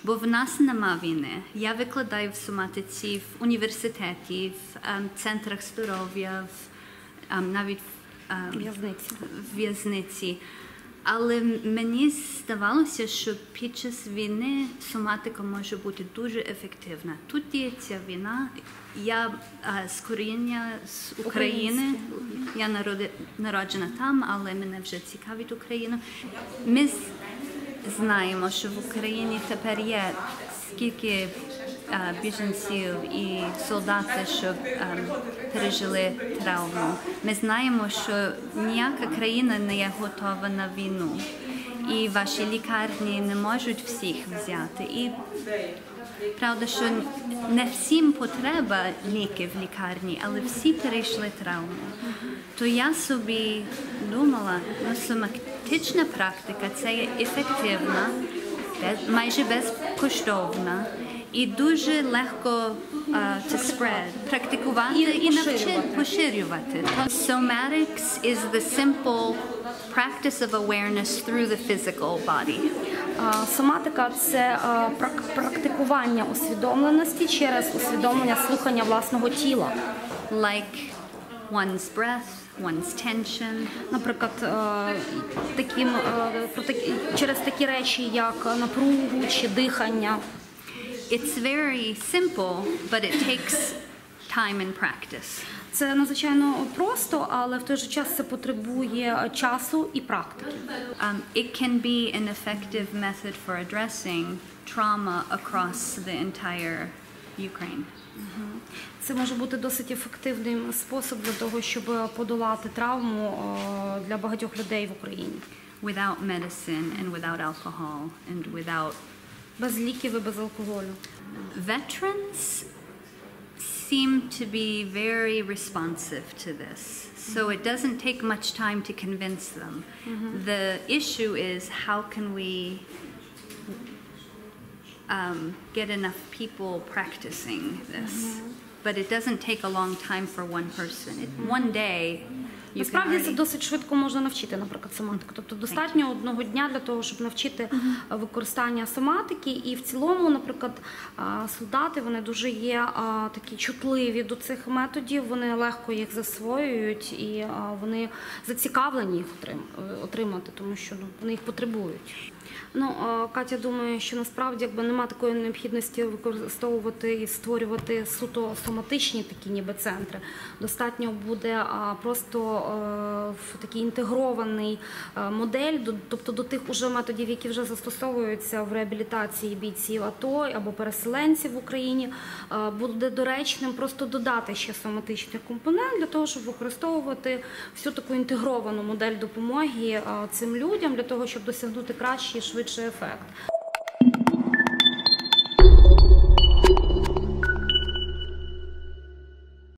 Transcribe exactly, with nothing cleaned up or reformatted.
бо в нас нема війни. Я викладаю в соматиці в університеті, в ем, центрах здоров'я, в, ем, навіть в ем, В'язниці. в в'язниці. Але мені здавалося, що під час війни соматика може бути дуже ефективна. Тут діється війна. Я а, з коріння з України. Я народи, народжена там, але мене вже цікавить Україна. Ми знаємо, що в Україні тепер є скільки а, біженців і солдати, що а, пережили травму. Ми знаємо, що ніяка країна не є готова на війну. І ваші лікарні не можуть всіх взяти. І правда, що не всім потреба ліки в лікарні, але всі перейшли травму. То я собі думала, ну, соматична практика – це є ефективна, без, майже безкоштовна і дуже легко uh, to spread, практикувати і, і навчити, поширювати. Somatics is the simple practice of awareness through the physical body. Соматика – це практикування усвідомленості через усвідомлення слухання власного тіла. Like one's breath, one's tension. Наприклад, таким, через такі речі, як напругу чи дихання. It's very simple, but it takes time and practice. Це надзвичайно просто, але в той же час це потребує часу і практики. Um, it can be an effective method for addressing trauma across the entire Ukraine. Це може бути досить ефективним спосіб для того, щоб подолати травму для багатьох людей в Україні. Without medicine and without alcohol and without без ліків і без алкоголю. Veterans seem to be very responsive to this. So it doesn't take much time to convince them. Mm-hmm. The issue is how can we um, get enough people practicing this? Mm-hmm. But it doesn't take a long time for one person. It, mm-hmm. One day you Насправді can це already... досить швидко можна навчити, наприклад, соматику. Тобто достатньо одного дня для того, щоб навчити mm-hmm. використання соматики. І в цілому, наприклад, солдати, вони дуже є такі чутливі до цих методів, вони легко їх засвоюють і вони зацікавлені їх отримати, тому що ну, вони їх потребують. Ну, Катя думає, що насправді якби немає такої необхідності використовувати і створювати суто соматичні такі ніби центри. Достатньо буде просто в такий інтегрований модель, тобто до тих уже методів, які вже застосовуються в реабілітації бійців АТО або переселенців в Україні, буде доречним просто додати ще соматичний компонент для того, щоб використовувати всю таку інтегровану модель допомоги цим людям, для того, щоб досягнути кращий і швидший ефект.